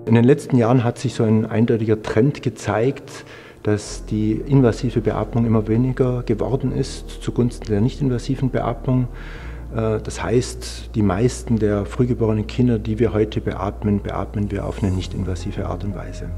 In den letzten Jahren hat sich so ein eindeutiger Trend gezeigt, dass die invasive Beatmung immer weniger geworden ist zugunsten der nicht-invasiven Beatmung. Das heißt, die meisten der frühgeborenen Kinder, die wir heute beatmen, beatmen wir auf eine nicht-invasive Art und Weise.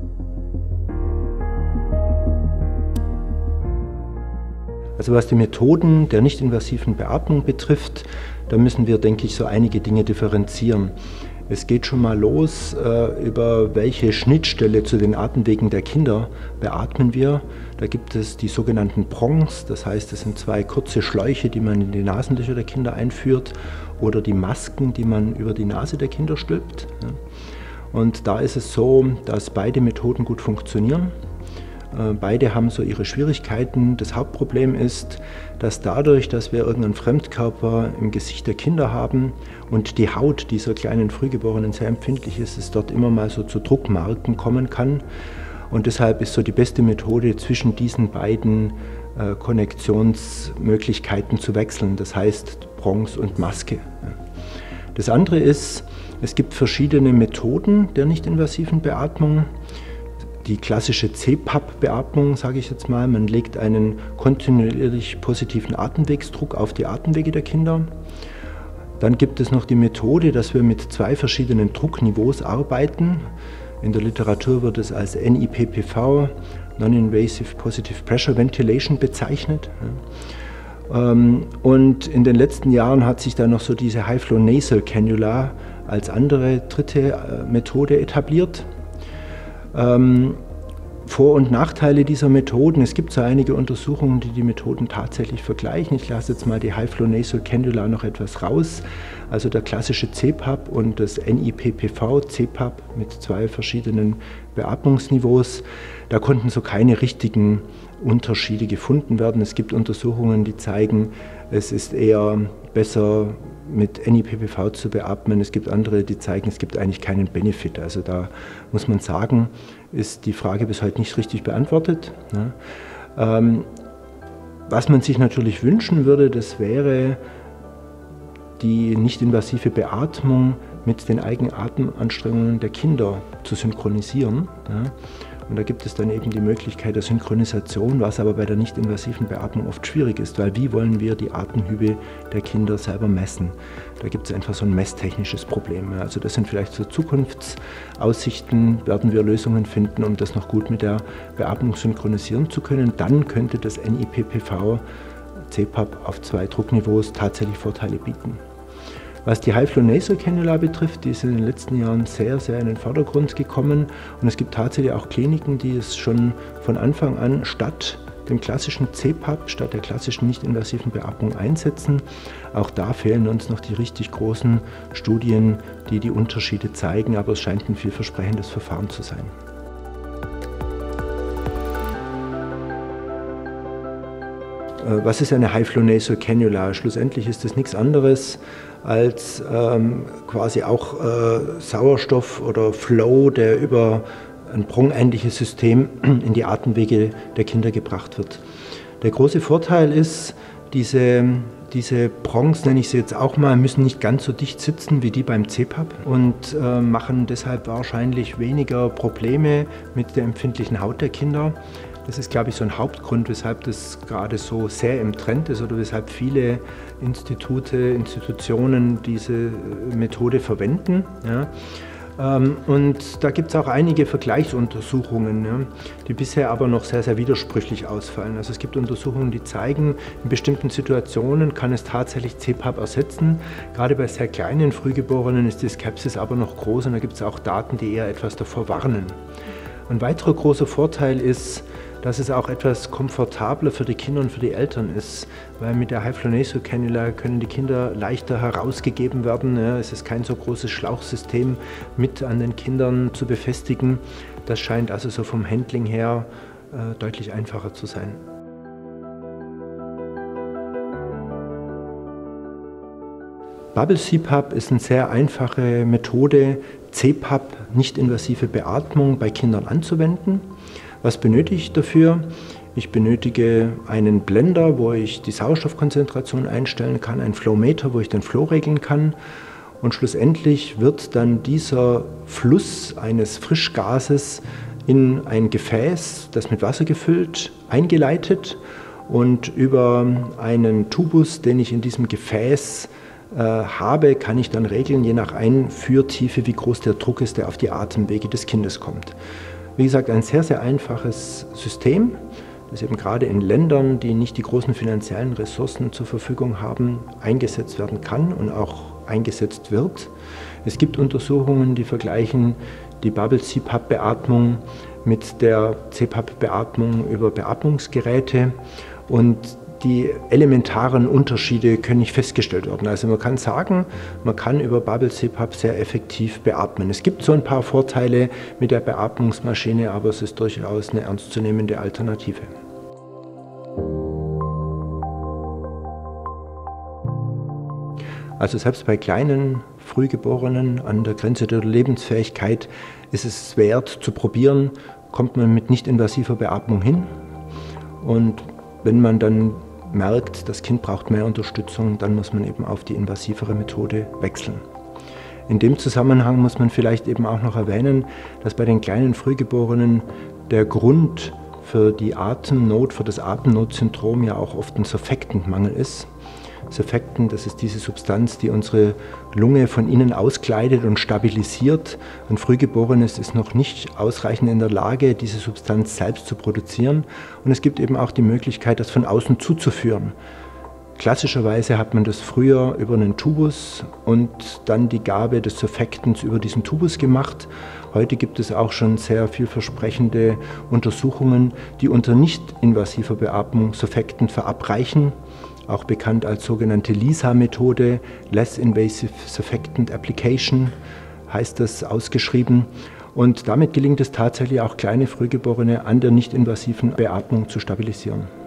Also was die Methoden der nicht-invasiven Beatmung betrifft, da müssen wir, denke ich, so einige Dinge differenzieren. Es geht schon mal los, über welche Schnittstelle zu den Atemwegen der Kinder beatmen wir. Da gibt es die sogenannten Prongs, das heißt, das sind zwei kurze Schläuche, die man in die Nasenlöcher der Kinder einführt, oder die Masken, die man über die Nase der Kinder stülpt. Und da ist es so, dass beide Methoden gut funktionieren. Beide haben so ihre Schwierigkeiten. Das Hauptproblem ist, dass dadurch, dass wir irgendeinen Fremdkörper im Gesicht der Kinder haben und die Haut dieser kleinen Frühgeborenen sehr empfindlich ist, es dort immer mal so zu Druckmarken kommen kann. Und deshalb ist so die beste Methode, zwischen diesen beiden Konnektionsmöglichkeiten zu wechseln. Das heißt Prongs und Maske. Das andere ist, es gibt verschiedene Methoden der nicht-invasiven Beatmung. Die klassische CPAP-Beatmung, sage ich jetzt mal, man legt einen kontinuierlich positiven Atemwegsdruck auf die Atemwege der Kinder. Dann gibt es noch die Methode, dass wir mit zwei verschiedenen Druckniveaus arbeiten. In der Literatur wird es als NIPPV, Non-Invasive Positive Pressure Ventilation, bezeichnet. Und in den letzten Jahren hat sich dann noch so diese High-Flow Nasal Cannula als andere dritte Methode etabliert. Vor- und Nachteile dieser Methoden. Es gibt so einige Untersuchungen, die die Methoden tatsächlich vergleichen. Ich lasse jetzt mal die High-Flow Nasal Cannula noch etwas raus. Also der klassische CPAP und das NIPPV, CPAP mit zwei verschiedenen Beatmungsniveaus. Da konnten so keine richtigen Unterschiede gefunden werden. Es gibt Untersuchungen, die zeigen, es ist eher besser mit NIPPV zu beatmen. Es gibt andere, die zeigen, es gibt eigentlich keinen Benefit. Also da muss man sagen, ist die Frage bis heute nicht richtig beantwortet. Was man sich natürlich wünschen würde, das wäre die nicht-invasive Beatmung mit den Eigenatemanstrengungen der Kinder zu synchronisieren. Und da gibt es dann eben die Möglichkeit der Synchronisation, was aber bei der nicht-invasiven Beatmung oft schwierig ist, weil wie wollen wir die Atemhübe der Kinder selber messen? Da gibt es einfach so ein messtechnisches Problem. Also das sind vielleicht so Zukunftsaussichten, werden wir Lösungen finden, um das noch gut mit der Beatmung synchronisieren zu können. Dann könnte das NIPPV CPAP auf zwei Druckniveaus tatsächlich Vorteile bieten. Was die High-Flow Nasal Cannula betrifft, die ist in den letzten Jahren sehr, sehr in den Vordergrund gekommen. Und es gibt tatsächlich auch Kliniken, die es schon von Anfang an statt dem klassischen CPAP, statt der klassischen nicht-invasiven Beatmung einsetzen. Auch da fehlen uns noch die richtig großen Studien, die die Unterschiede zeigen, aber es scheint ein vielversprechendes Verfahren zu sein. Was ist eine High-Flow Nasal Cannula? Schlussendlich ist das nichts anderes als quasi auch Sauerstoff oder Flow, der über ein Prong-ähnliches System in die Atemwege der Kinder gebracht wird. Der große Vorteil ist, diese Prongs, nenne ich sie jetzt auch mal, müssen nicht ganz so dicht sitzen wie die beim CPAP und machen deshalb wahrscheinlich weniger Probleme mit der empfindlichen Haut der Kinder. Das ist, glaube ich, so ein Hauptgrund, weshalb das gerade so sehr im Trend ist oder weshalb viele Institutionen diese Methode verwenden. Ja. Und da gibt es auch einige Vergleichsuntersuchungen, ja, die bisher aber noch sehr, sehr widersprüchlich ausfallen. Also es gibt Untersuchungen, die zeigen, in bestimmten Situationen kann es tatsächlich CPAP ersetzen. Gerade bei sehr kleinen Frühgeborenen ist die Skepsis aber noch groß und da gibt es auch Daten, die eher etwas davor warnen. Ein weiterer großer Vorteil ist, dass es auch etwas komfortabler für die Kinder und für die Eltern ist, weil mit der High-Flow Nasal Cannula können die Kinder leichter herausgegeben werden. Ja, es ist kein so großes Schlauchsystem mit an den Kindern zu befestigen. Das scheint also so vom Handling her deutlich einfacher zu sein. Bubble CPAP ist eine sehr einfache Methode, CPAP, nicht-invasive Beatmung, bei Kindern anzuwenden. Was benötige ich dafür? Ich benötige einen Blender, wo ich die Sauerstoffkonzentration einstellen kann, einen Flowmeter, wo ich den Flow regeln kann und schlussendlich wird dann dieser Fluss eines Frischgases in ein Gefäß, das mit Wasser gefüllt, eingeleitet und über einen Tubus, den ich in diesem Gefäß habe, kann ich dann regeln, je nach Einführtiefe, wie groß der Druck ist, der auf die Atemwege des Kindes kommt. Wie gesagt, ein sehr, sehr einfaches System, das eben gerade in Ländern, die nicht die großen finanziellen Ressourcen zur Verfügung haben, eingesetzt werden kann und auch eingesetzt wird. Es gibt Untersuchungen, die vergleichen die Bubble-CPAP-Beatmung mit der CPAP-Beatmung über Beatmungsgeräte, und die elementaren Unterschiede können nicht festgestellt werden. Also man kann sagen, man kann über Bubble CPAP sehr effektiv beatmen. Es gibt so ein paar Vorteile mit der Beatmungsmaschine, aber es ist durchaus eine ernstzunehmende Alternative. Also selbst bei kleinen Frühgeborenen an der Grenze der Lebensfähigkeit ist es wert zu probieren, kommt man mit nicht-invasiver Beatmung hin. Und wenn man dann merkt, das Kind braucht mehr Unterstützung, dann muss man eben auf die invasivere Methode wechseln. In dem Zusammenhang muss man vielleicht eben auch noch erwähnen, dass bei den kleinen Frühgeborenen der Grund für die Atemnot, für das Atemnotsyndrom ja auch oft ein Surfactant-Mangel ist. Surfactant, das ist diese Substanz, die unsere Lunge von innen auskleidet und stabilisiert. Ein Frühgeborenes ist noch nicht ausreichend in der Lage, diese Substanz selbst zu produzieren. Und es gibt eben auch die Möglichkeit, das von außen zuzuführen. Klassischerweise hat man das früher über einen Tubus und dann die Gabe des Surfactants über diesen Tubus gemacht. Heute gibt es auch schon sehr vielversprechende Untersuchungen, die unter nicht-invasiver Beatmung Surfactant verabreichen, auch bekannt als sogenannte LISA-Methode, Less Invasive Surfactant Application, heißt das ausgeschrieben. Und damit gelingt es tatsächlich auch kleine Frühgeborene an der nicht-invasiven Beatmung zu stabilisieren.